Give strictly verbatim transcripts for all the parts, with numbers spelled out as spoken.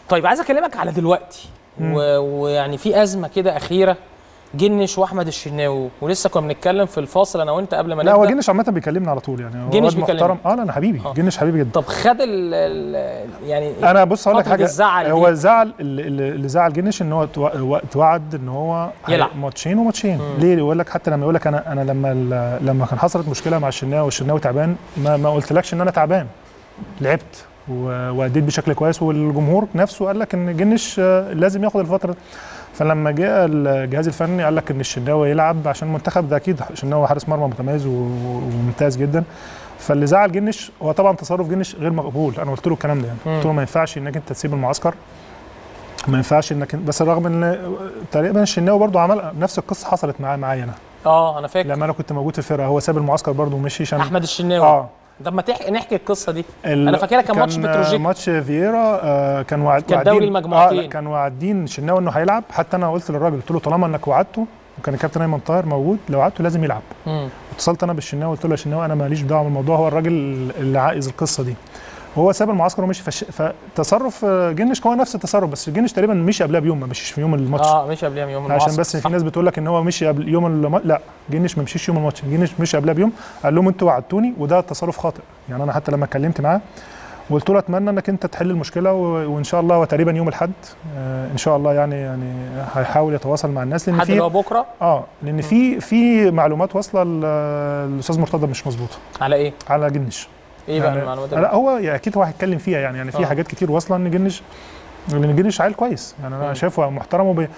طيب عايز اكلمك على دلوقتي ويعني في ازمه كده اخيره، جنش واحمد الشناوي، ولسه كنا بنتكلم في الفاصل انا وانت قبل ما نبدا. لا هو جنش عامه بيكلمنا على طول يعني، هو جنش بيكلمني اه لا انا حبيبي آه. جنش حبيبي جدا. طب خد ال ال يعني انا بص هقول لك حاجه، الزعل هو زعل اللي, اللي زعل جنش ان هو توعد ان هو يلعب ماتشين وماتشين. ليه يقول لك؟ حتى لما يقول لك انا انا لما لما كان حصلت مشكله مع الشناوي والشناوي تعبان، ما, ما قلتلكش ان انا تعبان، لعبت واديت بشكل كويس، والجمهور نفسه قال لك ان جنش لازم ياخد الفتره. فلما جاء الجهاز الفني قال لك ان الشناوي يلعب عشان المنتخب، ده اكيد الشناوي حارس مرمى متميز وممتاز جدا. فاللي زعل جنش هو طبعا تصرف جنش غير مقبول، انا قلت له الكلام ده يعني، قلت له ما ينفعش انك انت تسيب المعسكر، ما ينفعش انك، بس رغم ان تقريبا الشناوي برضو عمل نفس القصه، حصلت معايا معايا انا اه انا فاكر لما انا كنت موجود في الفرقه، هو ساب المعسكر برضو ومشي عشان احمد الشناوي. اه طب ما تحكي نحكي القصه دي. انا فاكرها كان ماتش بتروجيت، ماتش فييرا آه كان وعد كان دوري المجموعتين آه كان واعدين الشناوي انه هيلعب. حتى انا قلت للراجل، قلت له طالما انك وعدته، وكان الكابتن ايمن طاهر موجود، لو وعدته لازم يلعب. امم اتصلت انا بالشناوي قلت له يا شناوي انا ماليش دعوه بالموضوع، هو الراجل اللي عايز القصه دي. هو ساب المعسكر ومشي، فش... فتصرف جنش هو نفس التصرف، بس جنش تقريبا مشي قبلها بيوم، ما مشيش في يوم الماتش. اه مشي قبلها بيوم الماتش، عشان بس في ناس بتقول لك ان هو مشي قبل يوم الماتش، لا جنش ما مشيش يوم الماتش، جنش مشي قبلها بيوم. قال لهم انتوا وعدتوني، وده تصرف خاطئ يعني. انا حتى لما اتكلمت معاه وقلت له اتمنى انك انت تحل المشكله، و... وان شاء الله، وتقريبا يوم الاحد آه ان شاء الله يعني يعني هيحاول يتواصل مع الناس، لان في اللي هو بكره اه لان في في معلومات واصله للاستاذ مرتضى مش مظبوطه. على ايه؟ على جنش. ايه بقى المعلومات دي؟ لا هو اكيد هو هيتكلم فيها يعني، يعني في آه. حاجات كتير واصله ان جنش، لان جنش عيل كويس يعني، انا شايفه محترم وب...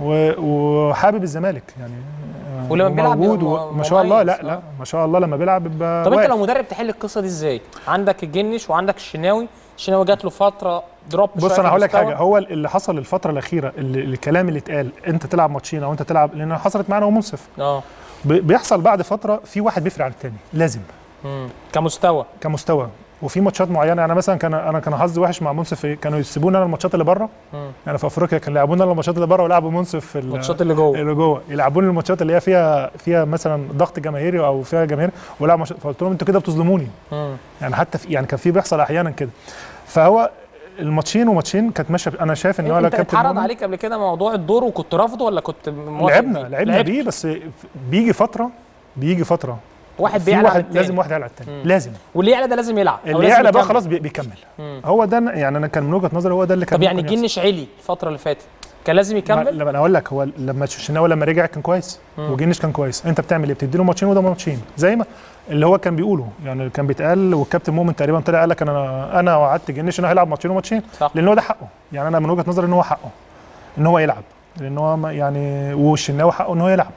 وحابب الزمالك يعني، ولما بيلعب ما شاء الله. لا لا ما شاء الله لما بيلعب بيبقى. طب انت لو مدرب تحل القصه دي ازاي؟ عندك الجنش وعندك الشناوي، الشناوي جات له فتره دروب. بص انا هقول لك حاجه، هو اللي حصل الفتره الاخيره، اللي الكلام اللي اتقال انت تلعب ماتشين او انت تلعب، لان حصلت معانا ومنصف اه بيحصل بعد فتره في واحد بيفرق عن الثاني لازم. امم كمستوى كمستوى وفي ماتشات معينه يعني، مثلا كان انا كان حظي وحش مع منصف، كانوا يسيبونا انا الماتشات اللي بره يعني، في افريقيا كانوا يلعبونا الماتشات اللي بره ويلعبوا منصف في الماتشات اللي جوه اللي جوه يلعبوني الماتشات اللي هي فيها فيها مثلا ضغط جماهيري او فيها جماهير ولا ماتشات، فقلت لهم انتوا كده بتظلموني يعني، حتى في يعني كان في بيحصل احيانا كده. فهو الماتشين وماتشين كانت ماشيه، انا شايف ان هو انت اتعرض عليك قبل كده موضوع الدور وكنت رافضه ولا كنت موافق؟ لعبنا لعبنا بيه، بس بيجي فتره بيجي فتره واحد بيعلى على التاني، لازم واحد يعلى على الثاني، لازم واللي يعلى ده لازم يلعب، اللي يعلى بقى خلاص بيكمل. مم. هو ده يعني، انا كان من وجهه نظري هو ده اللي كان. طب يعني جنش علي الفتره اللي فاتت كان لازم يكمل؟ لما انا اقول لك، هو لما الشناوي لما رجع كان كويس وجنش كان كويس، انت بتعمل ايه؟ بتدي له ماتشين وده ماتشين، زي ما اللي هو كان بيقوله يعني، كان بيتقال، والكابتن مؤمن تقريبا طلع قال لك انا انا وعدت جنش انه هيلعب ماتشين وماتشين، لان هو ده حقه يعني. انا من وجهه نظري ان هو حقه ان هو يلعب، لان هو يعني، والشناوي حقه ان هو يلعب.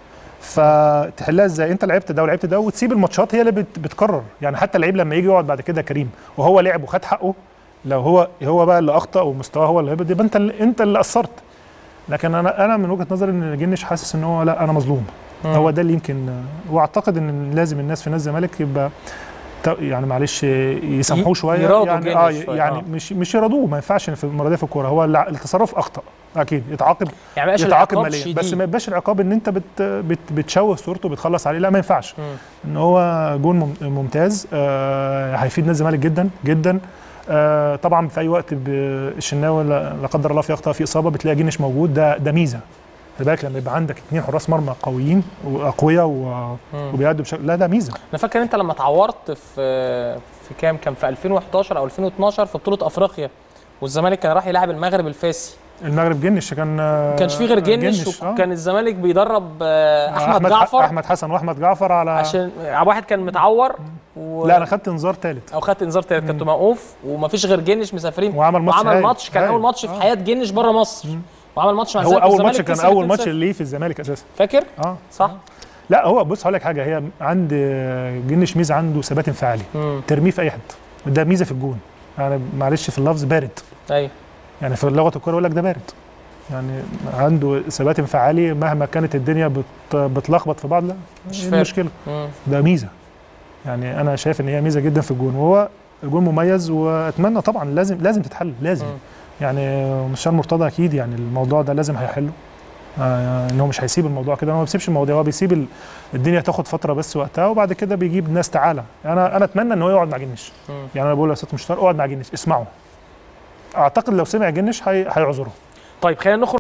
فتحلها ازاي؟ انت لعبت ده ولعبت ده، وتسيب الماتشات هي اللي بت بتقرر يعني. حتى اللعيب لما يجي يقعد بعد كده كريم وهو لعب وخد حقه، لو هو هو بقى اللي اخطا ومستواه هو اللي هبط، يبقى انت اللي انت اللي قصرت. لكن انا انا من وجهه نظري ان جنش حاسس ان هو لا انا مظلوم. مم. هو ده اللي يمكن، واعتقد ان لازم الناس في نادي الزمالك يبقى يعني معلش يسامحوه شويه يعني، اه يعني آه. مش مش يرضوه، ما ينفعش في المره دي في الكوره، هو التصرف اخطا اكيد يتعاقب يعني، يتعاقب ماليا، بس ما يبقاش العقاب ان انت بت بت بتشوه صورته وبتخلص عليه، لا ما ينفعش. مم. ان هو جون ممتاز، آه هيفيد نادي الزمالك جدا جدا. آه طبعا في اي وقت الشناوي لا قدر الله في اخطاء في اصابه بتلاقي جنش موجود، ده ده ميزه. خلي بالك لما يبقى عندك اثنين حراس مرمى قويين واقوياء وبيأدوا بشكل، لا ده ميزه. انا فاكر انت لما اتعورت في في كام كان في ألفين وحداشر او ألفين واثناشر في بطوله افريقيا، والزمالك كان راح يلعب المغرب الفاسي. المغرب جنش كان ما كانش فيه غير جنش, جنش وكان آه. الزمالك بيدرب احمد, أحمد جعفر احمد حسن واحمد جعفر، على عشان واحد كان متعور و... لا انا خدت انذار ثالث او خدت انذار ثالث، كنت موقوف ومفيش غير جنش مسافرين، وعمل ماتش وعمل ماتش كان هاي. اول ماتش في آه. حياه جنش بره مصر. مم. وعمل ماتش مع الزمالك، هو اول ماتش كان اول ماتش ليه في الزمالك اساسا، فاكر؟ اه صح. آه. لا هو بص هقول لك حاجه، هي عند جنش ميزه، عنده ثبات انفعالي، ترميه في اي حد، ده ميزه في الجون يعني، معلش في اللفظ بارد. ايوه يعني في لغه الكوره يقول لك ده بارد يعني، عنده ثبات انفعالي مهما كانت الدنيا بت بتلخبط في بعض، لا مش المشكله، ده ميزه يعني. انا شايف ان هي ميزه جدا في الجون، وهو الجون مميز، واتمنى طبعا لازم لازم تتحل لازم. مم. يعني مستشار مرتضى اكيد يعني الموضوع ده لازم هيحله، آه ان هو مش هيسيب الموضوع كده، هو ما بيسيبش الموضوع، هو بيسيب الدنيا تاخد فتره بس وقتها، وبعد كده بيجيب ناس تعالى. انا انا اتمنى ان هو يقعد مع جنش يعني، انا بقول يا استاذ مستشار اقعد مع جنش، اسمعه اعتقد لو سمع جنش هي- هيعذره. طيب خلينا نخرج